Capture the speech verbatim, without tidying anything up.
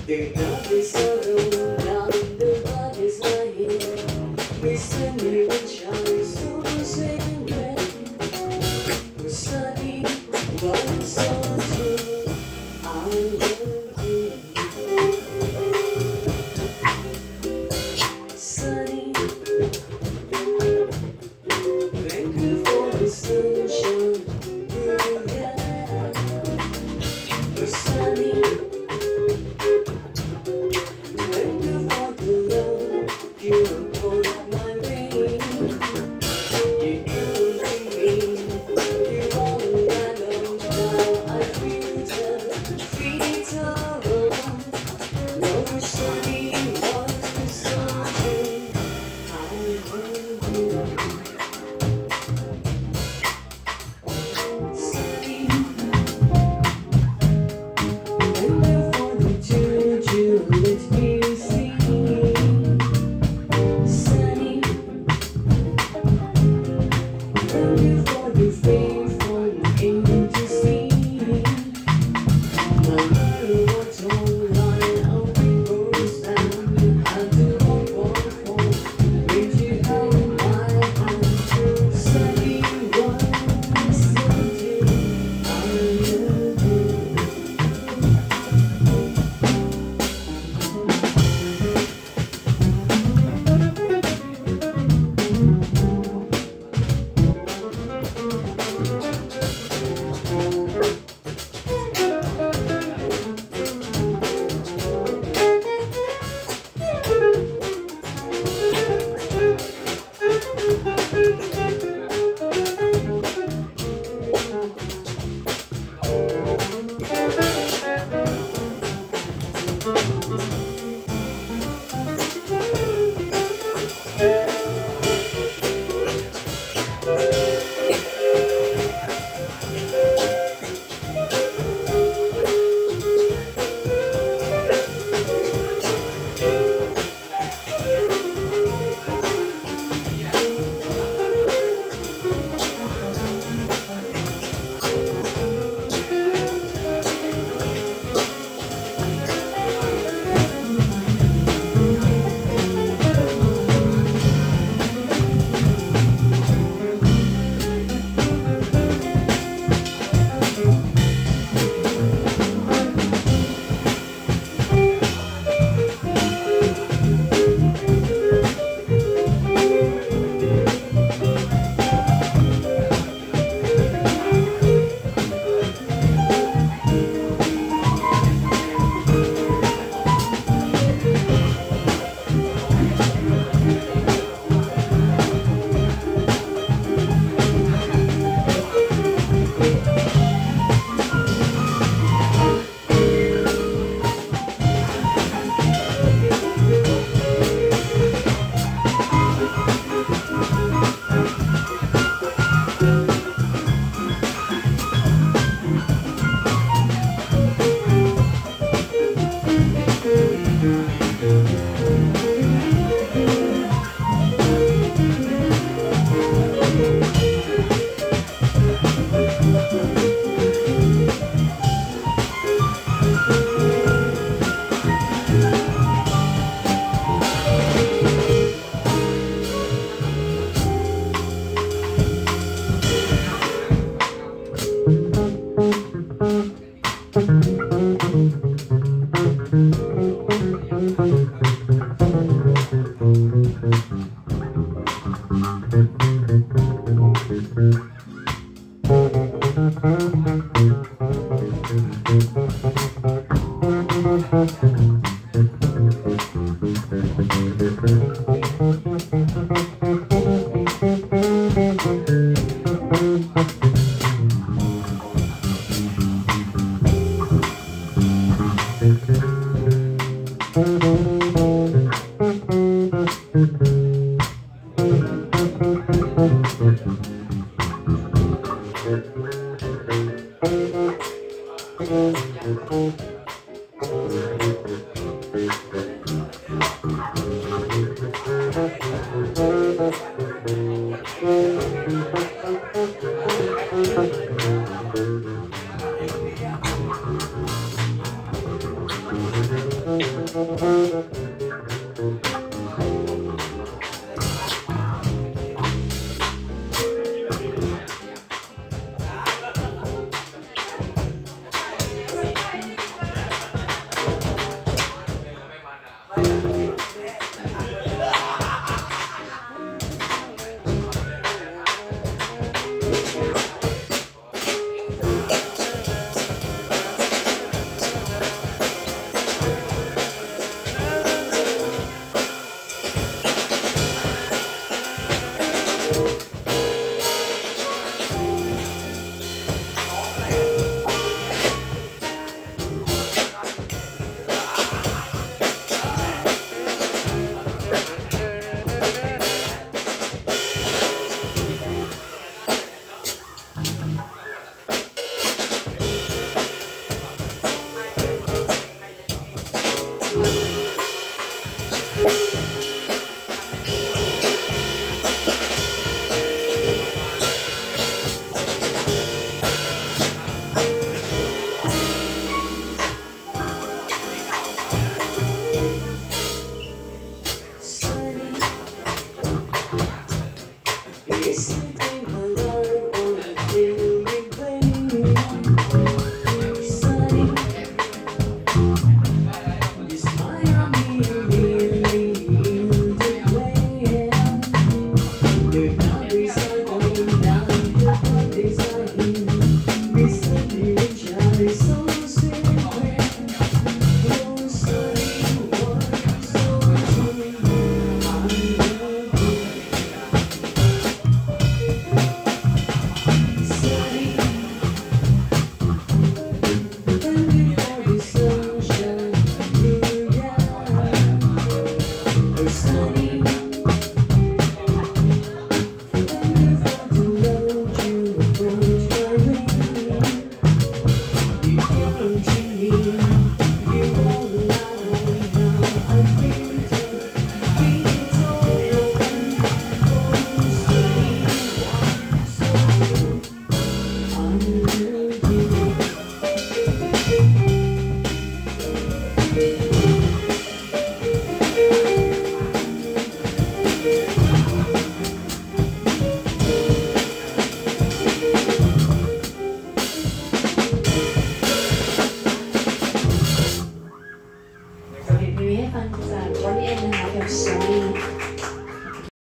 The night is so down, the light is lying. We send you a child, so sing red. We're sunny, but so true. I love you. Sunny, thank you for the sunshine. Yeah. We're sunny. You hold my ring. You couldn't bring me. You won't let go. Now I feel the freedom. No sunny was something I love you. Sunny, and therefore the juju let me see. Thank you for the faithful thing to see. No matter what's online, I'll be goes down. I do not want for with you held my hand. Sunny was something I love you. มีให้ฟังจากวันนี้เองนะคะกับ Sunny